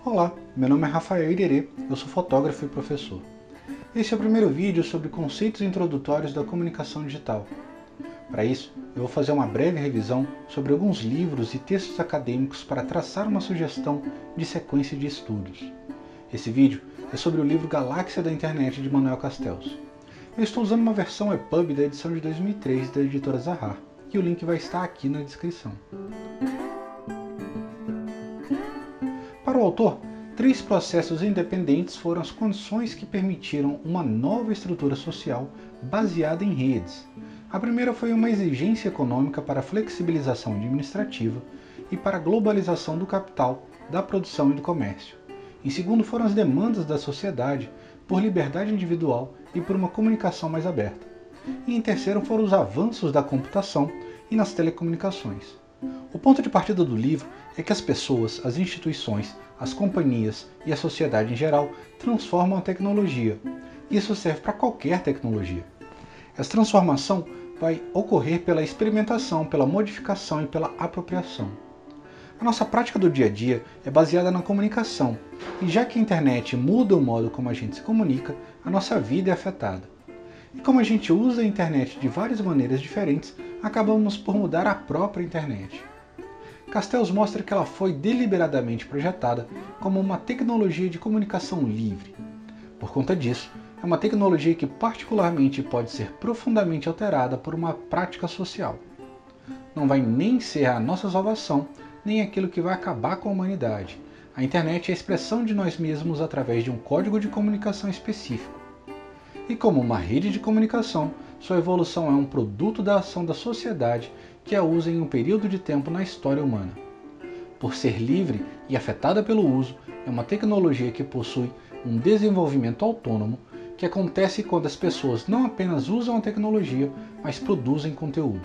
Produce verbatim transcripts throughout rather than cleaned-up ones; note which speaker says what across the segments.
Speaker 1: Olá, meu nome é Rafael Irerê, eu sou fotógrafo e professor. Esse é o primeiro vídeo sobre conceitos introdutórios da comunicação digital. Para isso, eu vou fazer uma breve revisão sobre alguns livros e textos acadêmicos para traçar uma sugestão de sequência de estudos. Esse vídeo é sobre o livro Galáxia da Internet de Manuel Castells. Eu estou usando uma versão E P U B da edição de dois mil e três da editora Zahar, e o link vai estar aqui na descrição. Para o autor, três processos independentes foram as condições que permitiram uma nova estrutura social baseada em redes. A primeira foi uma exigência econômica para a flexibilização administrativa e para a globalização do capital, da produção e do comércio. Em segundo, foram as demandas da sociedade por liberdade individual e por uma comunicação mais aberta. E em terceiro, foram os avanços da computação e nas telecomunicações. O ponto de partida do livro é que as pessoas, as instituições, as companhias e a sociedade em geral transformam a tecnologia. Isso serve para qualquer tecnologia. Essa transformação vai ocorrer pela experimentação, pela modificação e pela apropriação. A nossa prática do dia a dia é baseada na comunicação, e já que a internet muda o modo como a gente se comunica, a nossa vida é afetada. E como a gente usa a internet de várias maneiras diferentes, acabamos por mudar a própria internet. Castells mostra que ela foi deliberadamente projetada como uma tecnologia de comunicação livre. Por conta disso, é uma tecnologia que particularmente pode ser profundamente alterada por uma prática social. Não vai nem ser a nossa salvação, nem aquilo que vai acabar com a humanidade. A internet é a expressão de nós mesmos através de um código de comunicação específico. E como uma rede de comunicação, sua evolução é um produto da ação da sociedade que a usa em um período de tempo na história humana. Por ser livre e afetada pelo uso, é uma tecnologia que possui um desenvolvimento autônomo que acontece quando as pessoas não apenas usam a tecnologia, mas produzem conteúdo.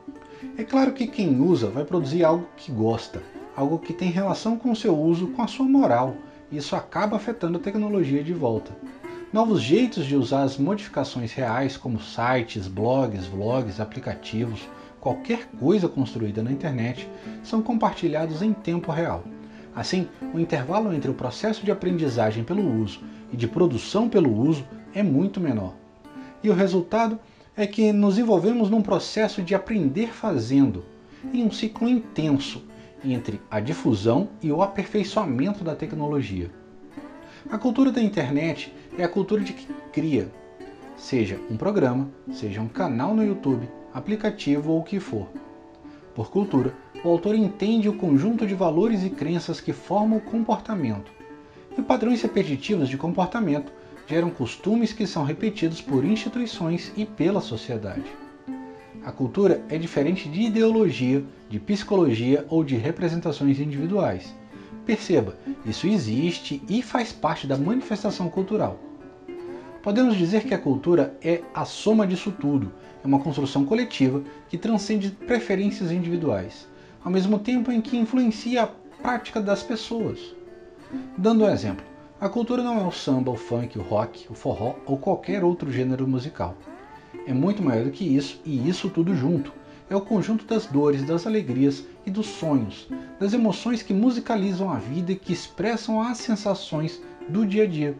Speaker 1: É claro que quem usa vai produzir algo que gosta, algo que tem relação com o seu uso, com a sua moral, e isso acaba afetando a tecnologia de volta. Novos jeitos de usar as modificações reais, como sites, blogs, vlogs, aplicativos, qualquer coisa construída na internet, são compartilhados em tempo real. Assim, o intervalo entre o processo de aprendizagem pelo uso e de produção pelo uso é muito menor. E o resultado é que nos envolvemos num processo de aprender fazendo, em um ciclo intenso entre a difusão e o aperfeiçoamento da tecnologia. A cultura da internet é a cultura de quem cria, seja um programa, seja um canal no YouTube, aplicativo ou o que for. Por cultura, o autor entende o conjunto de valores e crenças que formam o comportamento. E padrões repetitivos de comportamento geram costumes que são repetidos por instituições e pela sociedade. A cultura é diferente de ideologia, de psicologia ou de representações individuais. Perceba, isso existe e faz parte da manifestação cultural. Podemos dizer que a cultura é a soma disso tudo, é uma construção coletiva que transcende preferências individuais, ao mesmo tempo em que influencia a prática das pessoas. Dando um exemplo, a cultura não é o samba, o funk, o rock, o forró ou qualquer outro gênero musical. É muito maior do que isso, e isso tudo junto. É o conjunto das dores, das alegrias e dos sonhos, das emoções que musicalizam a vida e que expressam as sensações do dia a dia.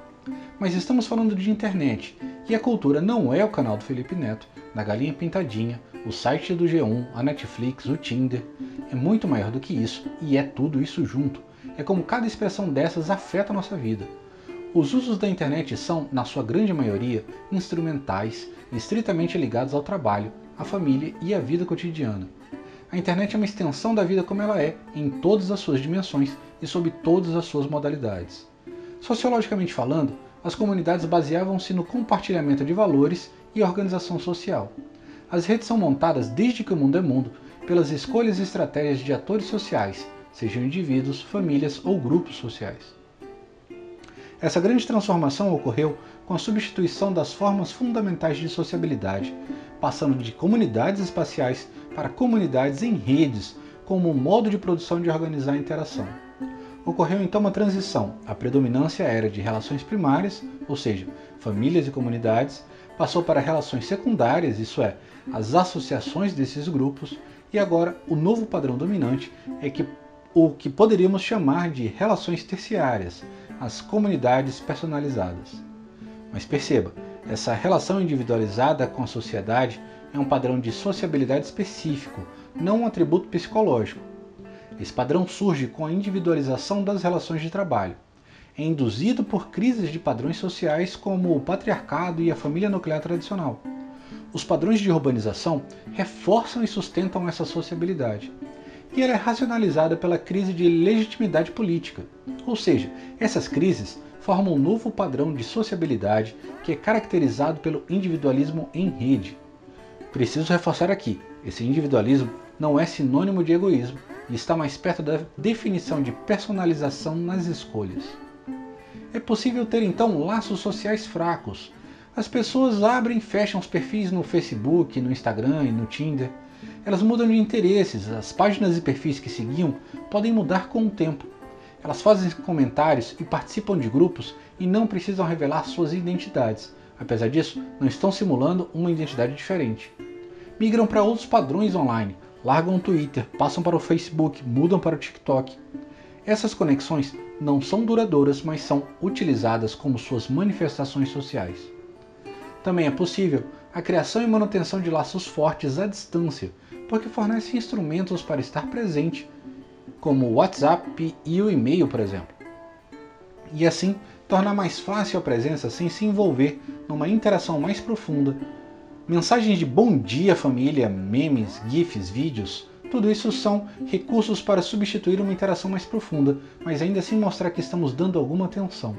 Speaker 1: Mas estamos falando de internet, e a cultura não é o canal do Felipe Neto, da Galinha Pintadinha, o site do G um, a Netflix, o Tinder. É muito maior do que isso, e é tudo isso junto. É como cada expressão dessas afeta a nossa vida. Os usos da internet são, na sua grande maioria, instrumentais e estritamente ligados ao trabalho, à família e à vida cotidiana. A internet é uma extensão da vida como ela é, em todas as suas dimensões e sob todas as suas modalidades. Sociologicamente falando, as comunidades baseavam-se no compartilhamento de valores e organização social. As redes são montadas desde que o mundo é mundo pelas escolhas e estratégias de atores sociais, sejam indivíduos, famílias ou grupos sociais. Essa grande transformação ocorreu com a substituição das formas fundamentais de sociabilidade, passando de comunidades espaciais para comunidades em redes, como um modo de produção de organizar a interação. Ocorreu então uma transição. A predominância era de relações primárias, ou seja, famílias e comunidades, passou para relações secundárias, isso é, as associações desses grupos, e agora o novo padrão dominante é que o que poderíamos chamar de relações terciárias, as comunidades personalizadas. Mas perceba, essa relação individualizada com a sociedade é um padrão de sociabilidade específico, não um atributo psicológico. Esse padrão surge com a individualização das relações de trabalho. É induzido por crises de padrões sociais como o patriarcado e a família nuclear tradicional. Os padrões de urbanização reforçam e sustentam essa sociabilidade. E ela é racionalizada pela crise de legitimidade política. Ou seja, essas crises formam um novo padrão de sociabilidade que é caracterizado pelo individualismo em rede. Preciso reforçar aqui, esse individualismo não é sinônimo de egoísmo e está mais perto da definição de personalização nas escolhas. É possível ter então laços sociais fracos. As pessoas abrem e fecham os perfis no Facebook, no Instagram e no Tinder. Elas mudam de interesses, as páginas e perfis que seguiam podem mudar com o tempo. Elas fazem comentários e participam de grupos e não precisam revelar suas identidades. Apesar disso, não estão simulando uma identidade diferente. Migram para outros padrões online, largam o Twitter, passam para o Facebook, mudam para o TikTok. Essas conexões não são duradouras, mas são utilizadas como suas manifestações sociais. Também é possível a criação e manutenção de laços fortes à distância, porque fornecem instrumentos para estar presente, como o WhatsApp e o e-mail, por exemplo. E assim, tornar mais fácil a presença sem se envolver numa interação mais profunda. Mensagens de bom dia família, memes, gifs, vídeos, tudo isso são recursos para substituir uma interação mais profunda, mas ainda assim mostrar que estamos dando alguma atenção.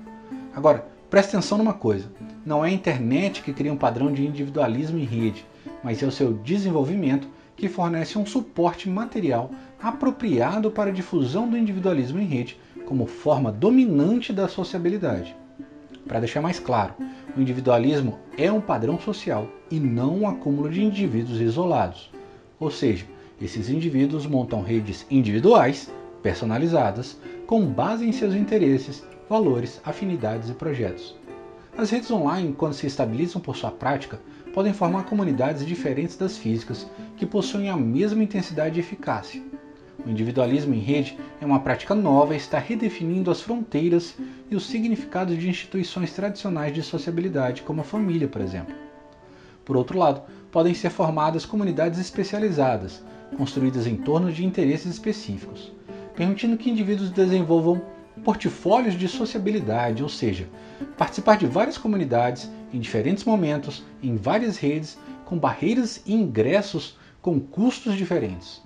Speaker 1: Agora, preste atenção numa coisa, não é a internet que cria um padrão de individualismo em rede, mas é o seu desenvolvimento que fornece um suporte material apropriado para a difusão do individualismo em rede como forma dominante da sociabilidade. Para deixar mais claro, o individualismo é um padrão social e não um acúmulo de indivíduos isolados. Ou seja, esses indivíduos montam redes individuais, personalizadas, com base em seus interesses, valores, afinidades e projetos. As redes online, quando se estabilizam por sua prática, podem formar comunidades diferentes das físicas, que possuem a mesma intensidade e eficácia. O individualismo em rede é uma prática nova e está redefinindo as fronteiras e os significados de instituições tradicionais de sociabilidade, como a família, por exemplo. Por outro lado, podem ser formadas comunidades especializadas, construídas em torno de interesses específicos, permitindo que indivíduos desenvolvam portfólios de sociabilidade, ou seja, participar de várias comunidades em diferentes momentos, em várias redes, com barreiras e ingressos com custos diferentes.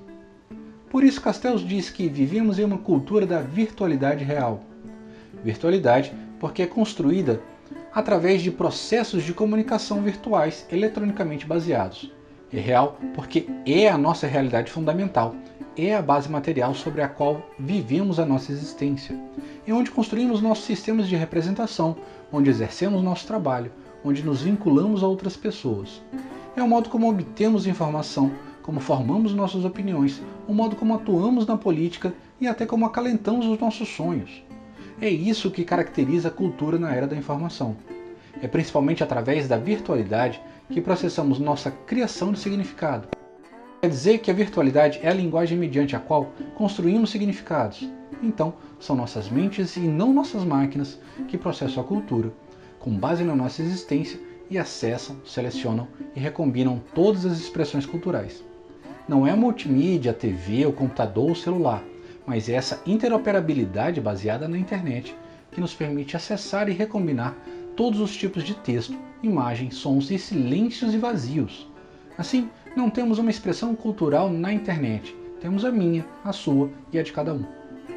Speaker 1: Por isso, Castells diz que vivemos em uma cultura da virtualidade real. Virtualidade porque é construída através de processos de comunicação virtuais eletronicamente baseados. É real porque é a nossa realidade fundamental, é a base material sobre a qual vivemos a nossa existência. É onde construímos nossos sistemas de representação, onde exercemos nosso trabalho, onde nos vinculamos a outras pessoas. É o modo como obtemos informação, como formamos nossas opiniões, o modo como atuamos na política e até como acalentamos os nossos sonhos. É isso que caracteriza a cultura na era da informação. É principalmente através da virtualidade que processamos nossa criação de significado. Quer dizer que a virtualidade é a linguagem mediante a qual construímos significados. Então, são nossas mentes e não nossas máquinas que processam a cultura, com base na nossa existência, e acessam, selecionam e recombinam todas as expressões culturais. Não é a multimídia, a T V, o computador ou o celular, mas é essa interoperabilidade baseada na internet que nos permite acessar e recombinar todos os tipos de texto, imagens, sons e silêncios e vazios. Assim, não temos uma expressão cultural na internet, temos a minha, a sua e a de cada um.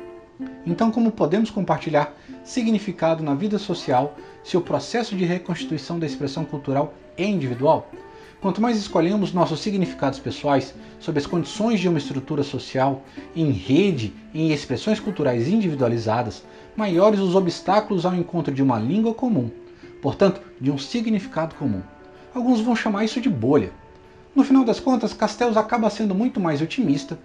Speaker 1: Então, como podemos compartilhar significado na vida social se o processo de reconstituição da expressão cultural é individual? Quanto mais escolhemos nossos significados pessoais sob as condições de uma estrutura social, em rede e em expressões culturais individualizadas, maiores os obstáculos ao encontro de uma língua comum, portanto, de um significado comum. Alguns vão chamar isso de bolha. No final das contas, Castells acaba sendo muito mais otimista,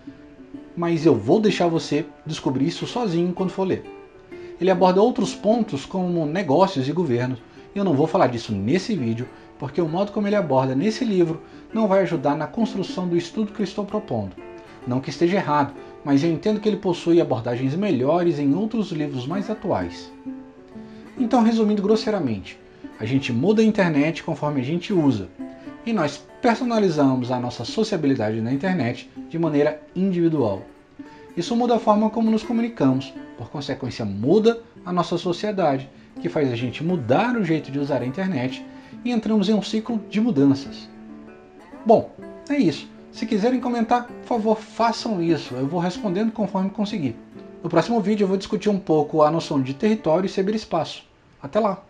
Speaker 1: mas eu vou deixar você descobrir isso sozinho quando for ler. Ele aborda outros pontos como negócios e governos, e eu não vou falar disso nesse vídeo, porque o modo como ele aborda nesse livro não vai ajudar na construção do estudo que eu estou propondo. Não que esteja errado, mas eu entendo que ele possui abordagens melhores em outros livros mais atuais. Então, resumindo grosseiramente, a gente muda a internet conforme a gente usa, e nós personalizamos a nossa sociabilidade na internet de maneira individual. Isso muda a forma como nos comunicamos, por consequência muda a nossa sociedade, que faz a gente mudar o jeito de usar a internet e entramos em um ciclo de mudanças. Bom, é isso. Se quiserem comentar, por favor, façam isso. Eu vou respondendo conforme conseguir. No próximo vídeo eu vou discutir um pouco a noção de território e ciberespaço. Até lá!